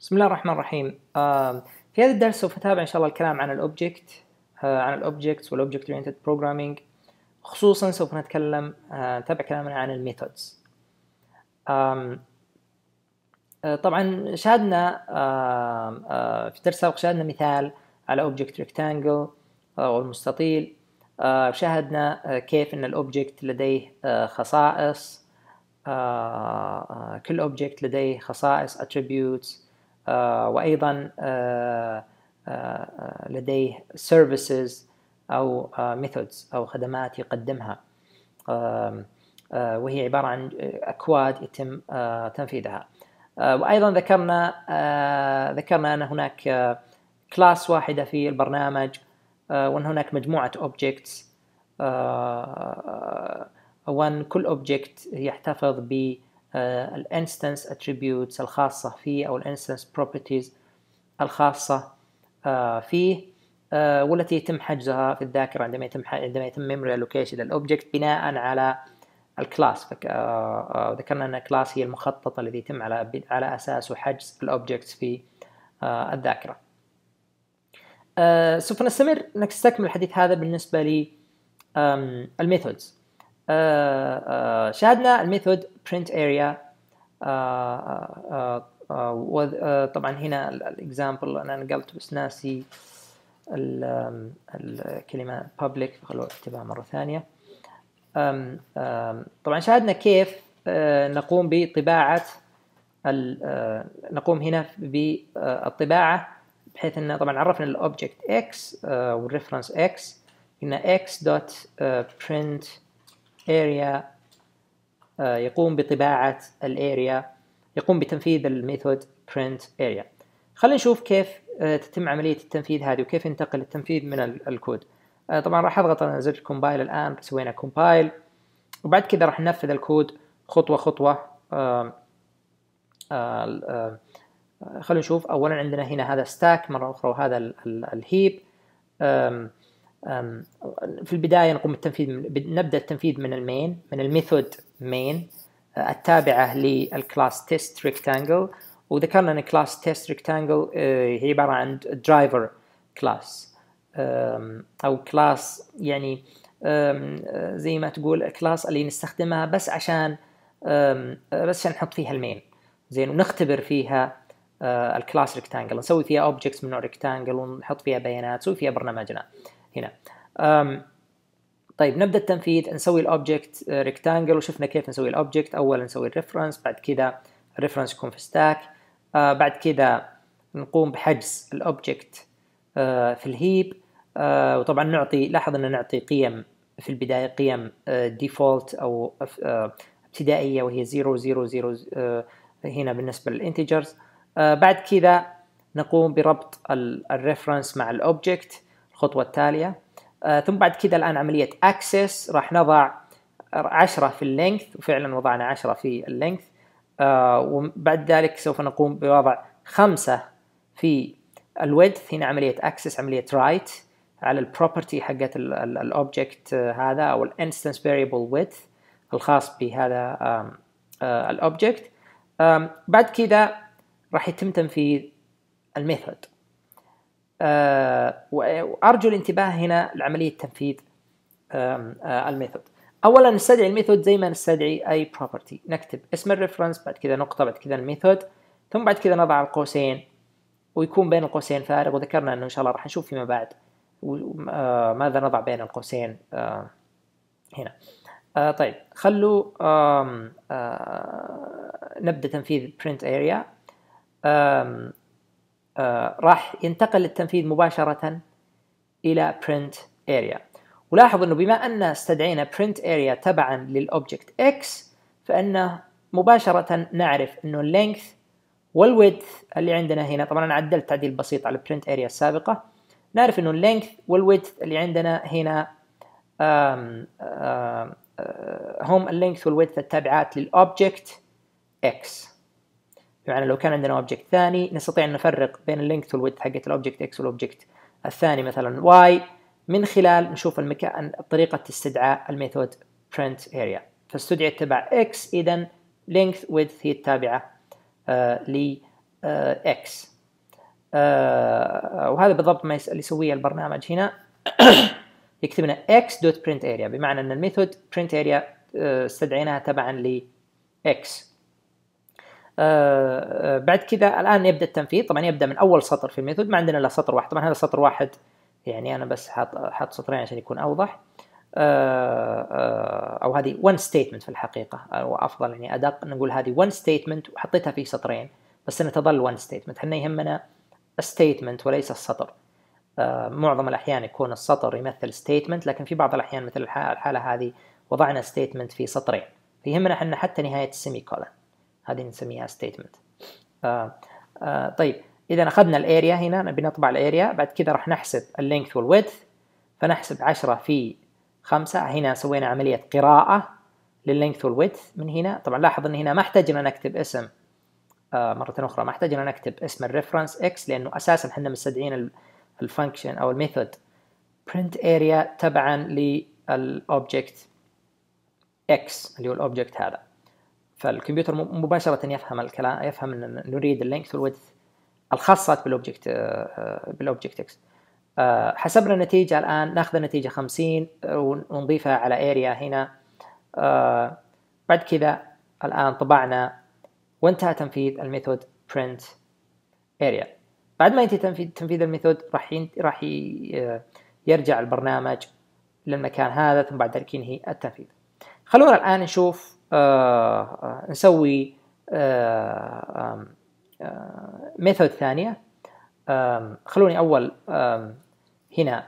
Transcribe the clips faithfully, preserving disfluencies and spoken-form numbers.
بسم الله الرحمن الرحيم. آه في هذا الدرس سوف نتابع إن شاء الله الكلام عن الأوبجكت آه عن الأوبجكتس والأوبجكت أورينتد بروجرامينج. خصوصا سوف نتكلم آه نتابع كلامنا عن الميثودز. آه طبعا شاهدنا آه آه في الدرس السابق شاهدنا مثال على أوبجكت ريكتانجل أو المستطيل. آه شاهدنا آه كيف أن الأوبجكت لديه آه خصائص. آه كل أوبجكت لديه خصائص attributes. آه وأيضا آه آه لديه services أو آه methods أو خدمات يقدمها، آه آه وهي عبارة عن أكواد يتم آه تنفيذها. آه وأيضا ذكرنا آه ذكرنا أن هناك آه كلاس واحدة في البرنامج، آه وأن هناك مجموعة objects، آه وأن كل object يحتفظ ب الانستنس attributes الخاصة فيه أو الانستنس properties الخاصة فيه، والتي يتم حجزها في الذاكرة عندما يتم عندما يتم memory allocation للأوبجكت بناء على الكلاس. ذكرنا أن الكلاس هي المخطط الذي يتم على على أساسه حجز الأوبجكتس في الذاكرة. سوف نستمر نستكمل الحديث هذا بالنسبة للميثودز. آه آه شاهدنا الميثود print area. آه وطبعا هنا الاكزامبل انا نقلت بس ناسي الكلمة public، خلونا نكتبها مرة ثانية. آم آم طبعا شاهدنا كيف نقوم بطباعة نقوم هنا بالطباعة، بحيث ان طبعا عرفنا الاوبجكت x والريفرنس x، هنا x dot print area يقوم بطباعة الاريا، يقوم بتنفيذ الميثود print area. خلينا نشوف كيف تتم عملية التنفيذ هذه وكيف ينتقل التنفيذ من الكود. طبعا راح اضغط على زر كومبايل الان، سوينا كومبايل وبعد كذا راح ننفذ الكود خطوة خطوة. خلينا نشوف. اولا عندنا هنا هذا ستاك مرة اخرى وهذا الهيب. في البداية نقوم بالتنفيذ، نبدأ التنفيذ من المين من الميثود مين التابعة للكلاس تيست ريكتانجل. وذكرنا ان كلاس تيست ريكتانجل هي عبارة عن درايفر كلاس او كلاس، يعني زي ما تقول الكلاس اللي نستخدمها بس عشان بس عشان نحط فيها المين، زين، ونختبر فيها الكلاس ريكتانجل، نسوي فيها اوبجكتس من نوع ريكتانجل ونحط فيها بيانات، نسوي فيها برنامجنا هنا. طيب نبدأ التنفيذ، نسوي الأوبجكت ريكتانجل وشفنا كيف نسوي الأوبجكت. أولا نسوي الريفرنس، بعد كذا الريفرنس يكون في ستاك، آه بعد كذا نقوم بحجز الأوبجكت آه في الهيب. آه وطبعا نعطي، لاحظ أن نعطي قيم في البداية، قيم آه ديفولت أو آه ابتدائية وهي زيرو زيرو زيرو آه هنا بالنسبة للإنتجرز. آه بعد كذا نقوم بربط الريفرنس مع الأوبجكت، الخطوة التالية. آه ثم بعد كذا الآن عملية access، راح نضع عشرة في اللينث، وفعلا وضعنا عشرة في اللينث. آه وبعد ذلك سوف نقوم بوضع خمسة في الويدث. هنا عملية access، عملية write على البروبرتي حقت الأوبجكت هذا أو الانستنس variable width الخاص بهذا الأوبجكت. بعد كذا راح يتم تنفيذ الميثود. آه وأرجو الانتباه هنا لعملية تنفيذ آه آه الميثود. أولا نستدعي الميثود زي ما نستدعي أي property، نكتب اسم الريفرنس، بعد كذا نقطة، بعد كذا الميثود، ثم بعد كذا نضع القوسين ويكون بين القوسين فارغ. وذكرنا أنه إن شاء الله راح نشوف فيما بعد آه ماذا نضع بين القوسين آه هنا. آه طيب خلوا آه آه نبدأ تنفيذ print area. آه آه راح ينتقل التنفيذ مباشرة إلى print area. ولاحظ أنه بما أن استدعينا print area تبعا للأوبجكت x، فإنه مباشرة نعرف أنه length والwidth اللي عندنا هنا، طبعا أنا عدلت تعديل بسيط على print area السابقة، نعرف أنه length والwidth اللي عندنا هنا آم آم هم length والwidth التابعات للأوبجكت x. يعني لو كان عندنا اوبجكت ثاني نستطيع ان نفرق بين اللينث والويدث حقت الاوبجكت اكس والاوبجكت الثاني مثلا واي من خلال نشوف المكان طريقه استدعاء الميثود print area. فاستدعيت تبع اكس، اذا length width هي التابعه آه اكس. وهذا بالضبط ما اللي يسويه البرنامج هنا. يكتب لنا x.printArea، بمعنى ان الميثود printArea استدعيناها تبعا ل x. بعد كذا الان يبدا التنفيذ. طبعا يبدا من اول سطر في الميثود، ما عندنا الا سطر واحد. طبعا هذا سطر واحد، يعني انا بس حاط حاط سطرين عشان يكون اوضح. او هذه one statement في الحقيقه، او افضل يعني ادق نقول هذه one statement وحطيتها في سطرين، بس انها تظل one statement. احنا يهمنا statement وليس السطر. آه معظم الأحيان يكون السطر يمثل statement، لكن في بعض الأحيان مثل الحالة هذه وضعنا statement في سطرين، فيهمنا حنا حتى نهاية السيمي كولن، هذه نسميها statement. آه آه طيب إذا أخذنا الاريا هنا، نبي نطبع الاريا، بعد كذا راح نحسب اللينث والويدث، فنحسب عشرة في خمسة. هنا سوينا عملية قراءة لللينث والويدث من هنا. طبعا لاحظ أن هنا ما احتاجنا نكتب اسم آه مرة أخرى، ما احتاجنا نكتب اسم الريفرنس x، لأنه أساسا حنا مستدعين الفانكشن او الميثود print area تبعا للاوبجكت x اللي هو الاوبجكت هذا. فالكمبيوتر مباشره يفهم الكلام، يفهم ان نريد اللينث والويدث الخاصه بالاوبجكت بالاوبجكت x. حسبنا النتيجه الان، ناخذ النتيجه خمسين ونضيفها على اريا هنا. بعد كذا الان طبعنا وانتهى تنفيذ الميثود print area. بعد ما ينتهي تنفيذ تنفيذ الميثود راح راح يرجع البرنامج للمكان هذا، ثم بعد ذلك ينهي التنفيذ. خلونا الآن نشوف آه نسوي آه آه ميثود ثانية. آه خلوني أول آه هنا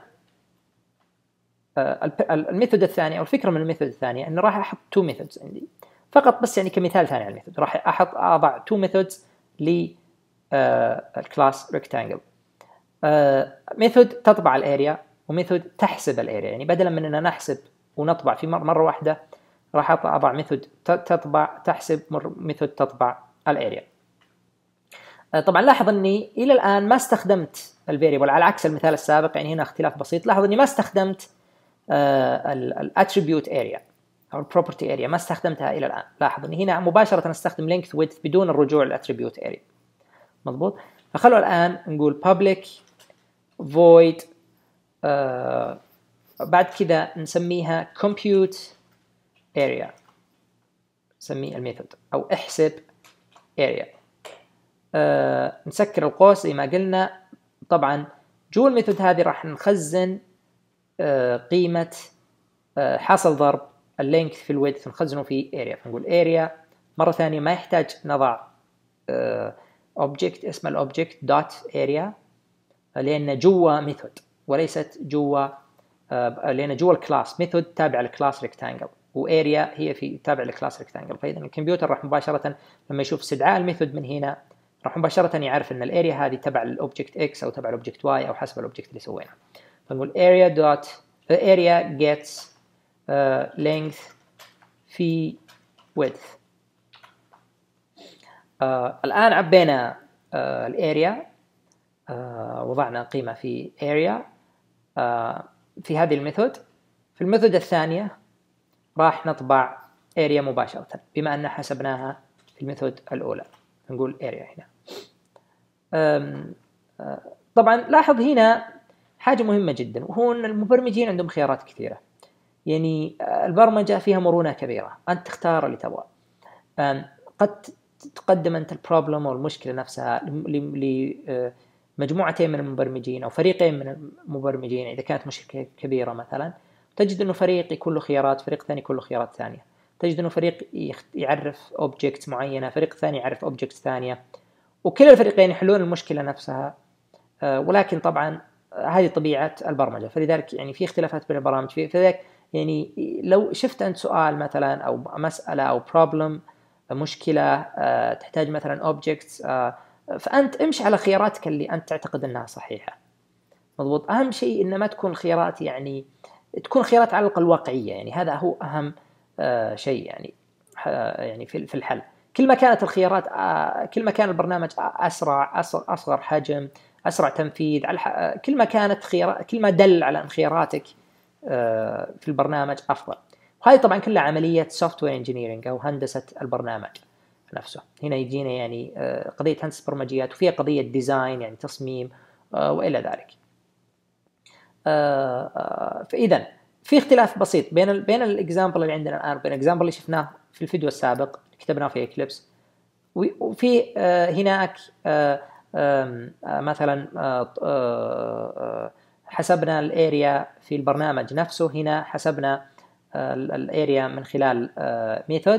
آه الميثود الثاني، أو الفكرة من الميثود الثانية أنه راح أحط تو ميثودز عندي فقط، بس يعني كمثال ثاني على الميثود راح أحط أضع تو ميثودز ل الكلاس ريكتانجل. ميثود تطبع الاريا وميثود تحسب الاريا، يعني بدلا من ان نحسب ونطبع في مره واحده راح اضع ميثود تطبع تحسب، ميثود تطبع الاريا. طبعا لاحظ اني الى الان ما استخدمت الفاريبل، على عكس المثال السابق، يعني هنا اختلاف بسيط. لاحظ اني ما استخدمت الاتريبيوت اريا او البروبرتي اريا، ما استخدمتها الى الان. لاحظ اني هنا مباشره استخدم لينث ويدث بدون الرجوع للاتريبيوت اريا. مضبوط. فخلوا الآن نقول public void آه بعد كذا نسميها compute area، نسميه الميثود أو احسب area. آه نسكر القوس زي ما قلنا. طبعا جوا الميثود هذه راح نخزن آه قيمة آه حاصل ضرب اللينث في الويدث، نخزنه في area. فنقول area مرة ثانية ما يحتاج نضع آه object اسم الاوبجكت دوت اريا، لان جوا ميثود وليست جوا آه لان جوا الكلاس ميثود تابع للكلاس ريكتانجل، واريا هي في تابع للكلاس ريكتانجل. فاذا الكمبيوتر راح مباشره لما يشوف استدعاء الميثود من هنا راح مباشره يعرف ان الاريا هذه تبع للاوبجكت اكس او تبع للاوبجكت واي او حسب الاوبجكت اللي سويناه. فنقول اريا دوت اريا جيتس لينث في width. آه الآن عبينا آه الاريا، آه وضعنا قيمة في اريا آه في هذه الميثود. في الميثود الثانية راح نطبع اريا مباشرة بما أن حسبناها في الميثود الأولى. نقول اريا هنا. آه طبعا لاحظ هنا حاجة مهمة جدا، وهو أن المبرمجين عندهم خيارات كثيرة. يعني البرمجة فيها مرونة كبيرة، أنت تختار اللي تبغى. قد تقدم أنت البروبلم أو المشكلة نفسها لمجموعتين من المبرمجين أو فريقين من المبرمجين إذا كانت مشكلة كبيرة مثلا، تجد أنه فريق يكون له خيارات، فريق ثاني يكون له خيارات ثانية. تجد أنه فريق يعرف أوبجكت معينة، فريق ثاني يعرف أوبجكت ثانية، وكلا الفريقين يحلون المشكلة نفسها. ولكن طبعا هذه طبيعة البرمجة، فلذلك يعني في اختلافات بين البرامج. فلذلك يعني لو شفت أنت سؤال مثلا أو مسألة أو problem مشكلة تحتاج مثلا objects، فأنت امشي على خياراتك اللي أنت تعتقد أنها صحيحة. مضبوط. أهم شيء إن ما تكون خيارات يعني تكون خيارات على الأقل واقعية، يعني هذا هو أهم شيء يعني يعني في الحل. كل ما كانت الخيارات كل ما كان البرنامج أسرع أصغر حجم أسرع تنفيذ، كل ما كانت خيارات كل ما دل على أن خياراتك في البرنامج أفضل. وهذه طبعا كلها عملية software engineering أو هندسة البرنامج. نفسه. هنا يجينا يعني قضية هندسة برمجيات وفيها قضية ديزاين يعني تصميم وإلى ذلك. فإذا في اختلاف بسيط بين ال بين الاكزامبل اللي عندنا الآن وبين الاكزامبل اللي شفناه في الفيديو السابق كتبناه في إكليبس، وفي هناك مثلا حسبنا الاريا في البرنامج نفسه، هنا حسبنا الاريا من خلال ميثود.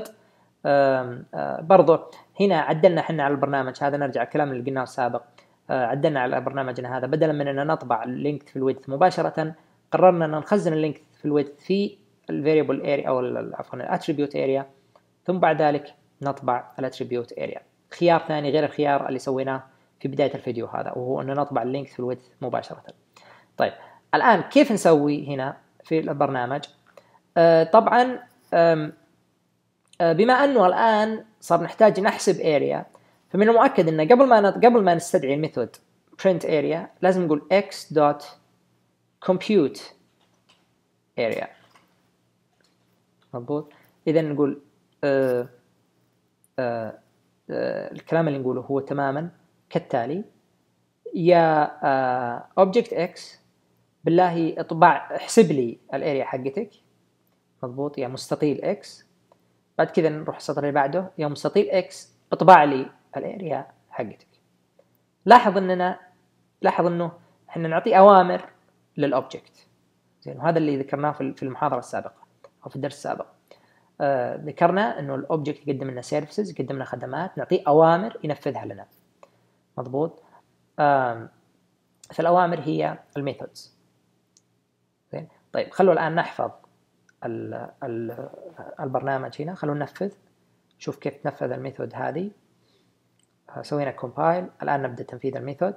برضو هنا عدلنا حنا على البرنامج هذا، نرجع الكلام اللي قلناه السابق، عدلنا على برنامجنا هذا، بدلا من ان نطبع اللينك في الويدث مباشرة قررنا ان نخزن اللينك في الويدث في الفاريبل اريا او عفوا الاتريبيوت اريا، ثم بعد ذلك نطبع الاتريبيوت اريا. خيار ثاني غير الخيار اللي سويناه في بداية الفيديو هذا، وهو ان نطبع اللينك في الويدث مباشرة. طيب الان كيف نسوي هنا في البرنامج؟ آه طبعا آه بما انه الان صار نحتاج نحسب اريا، فمن المؤكد ان قبل ما قبل ما نستدعي الميثود print area لازم نقول x dot compute area. مضبوط. اذا نقول آه آه آه الكلام اللي نقوله هو تماما كالتالي: يا آه object x بالله اطبع احسب لي الاريا حقتك. مضبوط. يا مستطيل x. بعد كذا نروح السطر اللي بعده: يا مستطيل x اطبع لي الاريا حقتك. لاحظ اننا لاحظ انه احنا نعطي اوامر للاوبجكت، زين، وهذا اللي ذكرناه في المحاضره السابقه او في الدرس السابق. آه ذكرنا انه الاوبجكت يقدم لنا سيرفيسز، يقدم لنا خدمات، نعطيه اوامر ينفذها لنا. مضبوط. آه فالاوامر هي الميثودز. زين. طيب خلوا الان نحفظ ال ال البرنامج هنا، خلونا ننفذ، شوف كيف تنفذ الميثود هذه. سوينا كومبايل، الان نبدا تنفيذ الميثود.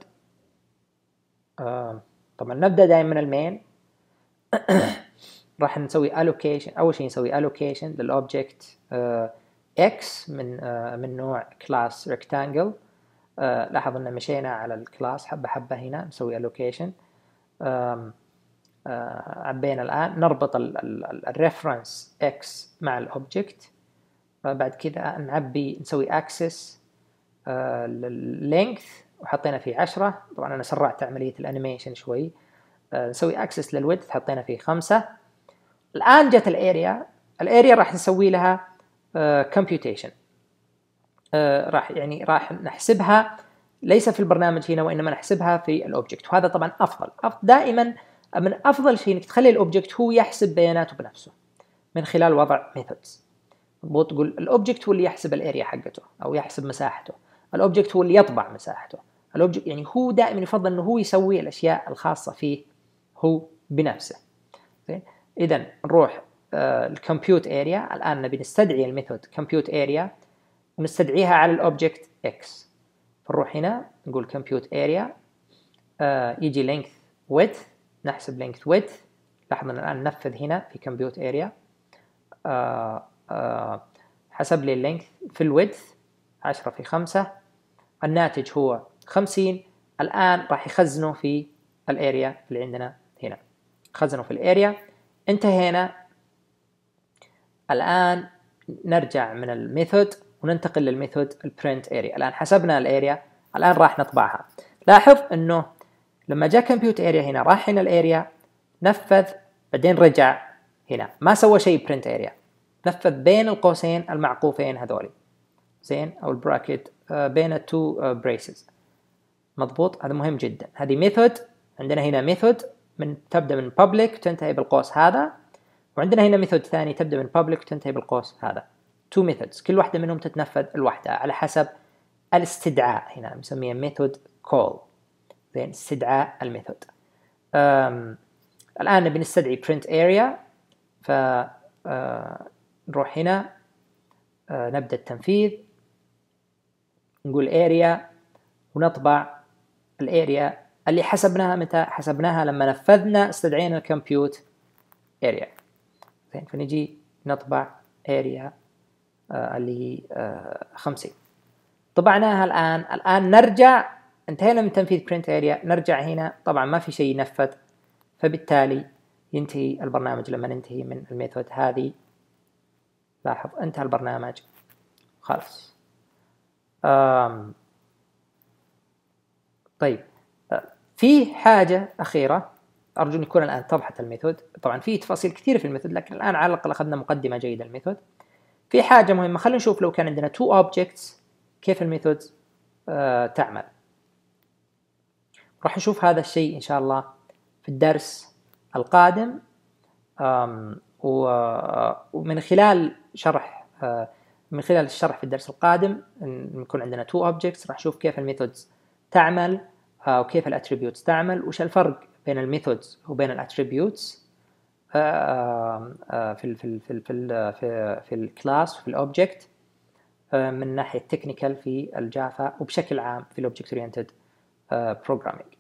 آه طبعا نبدا دائما من المين. راح نسوي allocation. اول شيء نسوي allocation للاوبجكت آه x من آه من نوع class rectangle. آه لاحظ ان مشينا على الكلاس حبه حبه. هنا نسوي allocation. آه آه عبينا الان نربط الريفرنس x مع الاوبجكت. آه بعد كذا نعبي نسوي access آه لللينث وحطينا فيه عشرة. طبعا انا سرعت عمليه الانيميشن شوي. آه نسوي access للويدث حطينا فيه خمسة. الآن جت الاريا. الاريا راح نسوي لها كمبيوتيشن. آه راح يعني راح نحسبها ليس في البرنامج هنا، وإنما نحسبها في الأوبجكت، وهذا طبعا أفضل. أفضل دائما من أفضل شيء إنك تخلي الأوبجكت هو يحسب بياناته بنفسه من خلال وضع ميثودز. مضبوط. تقول الأوبجكت هو اللي يحسب الاريا حقته أو يحسب مساحته، الأوبجكت هو اللي يطبع مساحته، الأوبجكت يعني هو دائما يفضل إنه هو يسوي الأشياء الخاصة فيه هو بنفسه. زين. إذا نروح الكمبيوت اريا. الآن نبي نستدعي الميثود كمبيوت اريا ونستدعيها على الأوبجكت x. فنروح هنا نقول كمبيوت اريا. آه يجي length width، نحسب length width. لاحظ أن الآن ننفذ هنا في كمبيوت اريا. آه آه حسب لي اللينث في الويدث عشرة في خمسة. الناتج هو خمسين. الآن راح يخزنه في الاريا اللي عندنا هنا. خزنه في الاريا. انتهينا. الآن نرجع من الميثود وننتقل للميثود البرنت اريا. الآن حسبنا الاريا، الآن راح نطبعها. لاحظ انه لما جاء كمبيوت اريا هنا راح هنا الاريا، نفذ، بعدين رجع هنا، ما سوى شيء برنت اريا، نفذ بين القوسين المعقوفين هذولي، زين، او البراكت بين التو بريسز. مضبوط. هذا مهم جدا. هذه ميثود. عندنا هنا ميثود من تبدا من public وتنتهي بالقوس هذا، وعندنا هنا ميثود ثاني تبدا من public وتنتهي بالقوس هذا. تو ميثودز، كل واحدة منهم تتنفذ لوحدها على حسب الاستدعاء. هنا نسميها ميثود كول، زين، استدعاء الميثود. الآن نبي نستدعي print area. ف نروح هنا آه نبدأ التنفيذ، نقول area ونطبع الاريا اللي حسبناها. متى حسبناها؟ لما نفذنا استدعينا الكمبيوت اريا. زين. فنجي نطبع اريا آه اللي آه خمسين. طبعناها الآن. الآن نرجع، انتهينا من تنفيذ print area، نرجع هنا. طبعا ما في شيء ينفذ، فبالتالي ينتهي البرنامج لما ننتهي من الميثود هذه. لاحظ انتهى البرنامج خلاص. آم طيب في حاجة أخيرة أرجو أن يكون الآن اتضحت الميثود. طبعا في تفاصيل كثيرة في الميثود لكن الآن على الأقل أخذنا مقدمة جيدة الميثود. في حاجة مهمة، خلينا نشوف لو كان عندنا two objects كيف الميثود آه تعمل. راح نشوف هذا الشيء إن شاء الله في الدرس القادم. ومن خلال شرح آه من خلال الشرح في الدرس القادم نكون عندنا two objects، راح نشوف كيف الميثودز تعمل آه وكيف الاتريبيوتس تعمل، وش الفرق بين الميثودز وبين الاتريبيوتس آه آه في ال في ال في ال في ال في, في الكلاس وفي الاوبجكت من ناحية تكنيكال في الجافا وبشكل عام في الاوبجكت اورينتد بروجرامينج.